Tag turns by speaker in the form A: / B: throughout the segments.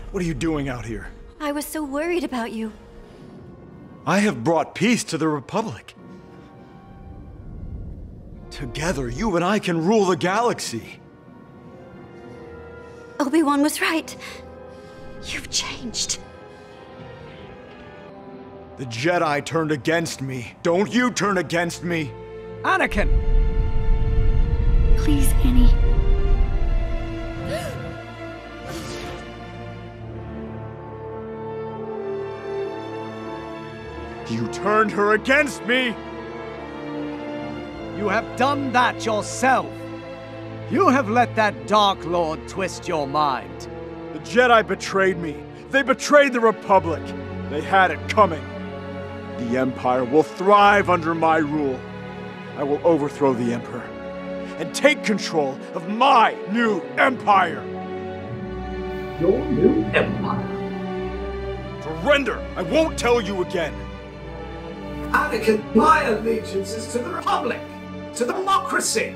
A: What are you doing out here?
B: I was so worried about you.
A: I have brought peace to the Republic. Together, you and I can rule the galaxy.
B: Obi-Wan was right. You've changed.
A: The Jedi turned against me. Don't you turn against me.
C: Anakin!
B: Please, Annie.
A: You turned her against me!
C: You have done that yourself. You have let that Dark Lord twist your mind.
A: The Jedi betrayed me. They betrayed the Republic. They had it coming. The Empire will thrive under my rule. I will overthrow the Emperor and take control of my new Empire.
D: Your new Empire?
A: Surrender! I won't tell you again.
D: Anakin, my allegiance is to the Republic, to democracy.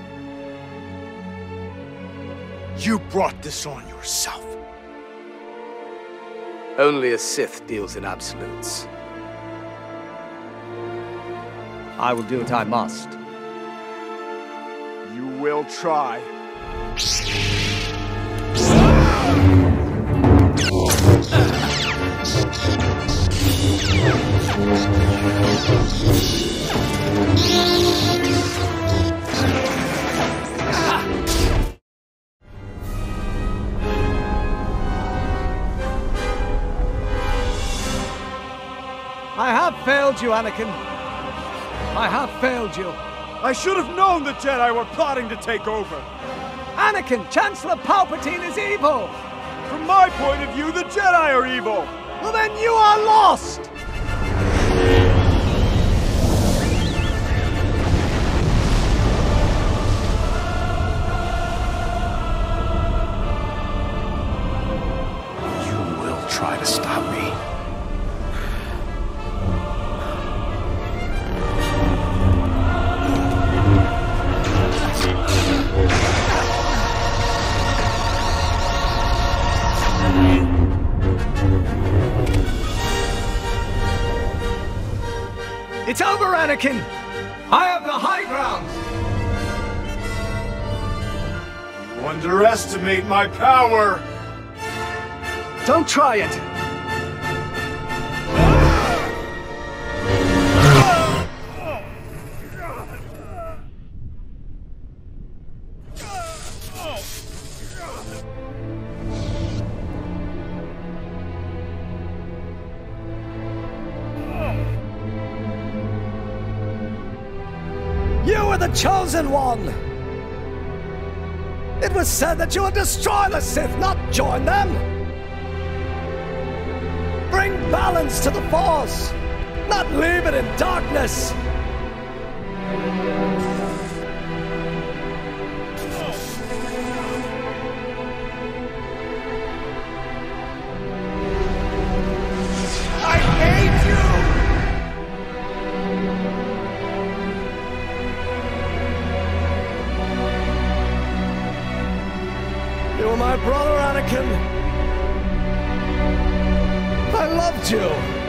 A: You brought this on yourself.
E: Only a Sith deals in absolutes.
C: I will do what I must.
A: You will try.
C: I have failed you, Anakin. I have failed you.
A: I should have known the Jedi were plotting to take over.
C: Anakin, Chancellor Palpatine is evil.
A: From my point of view, the Jedi are evil.
C: Well, then you are lost.
A: You will try to stop me.
C: It's over, Anakin! I have the high ground!
A: You underestimate my power!
C: Don't try it! You are the Chosen One! It was said that you would destroy the Sith, not join them! Bring balance to the Force, not leave it in darkness! I hate you! You were my brother, Anakin. I loved you.